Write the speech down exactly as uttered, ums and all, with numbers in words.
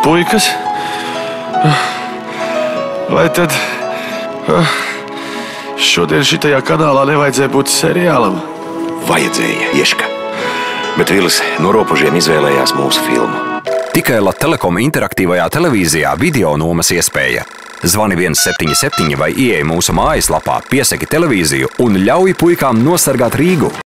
Puikas, vai tad šodien šitajā kanālā nevajadzēja būt seriālam? Vajadzēja, Ieška. Bet Vilis no ropužiem izvēlējās mūsu filmu. Tikai Latvijas Telekom interaktīvajā televīzijā video nomas iespēja. Zvani viens septiņi septiņi vai ieej mūsu mājaslapā, piesaki televīziju un ļauj puikām nosargāt Rīgu.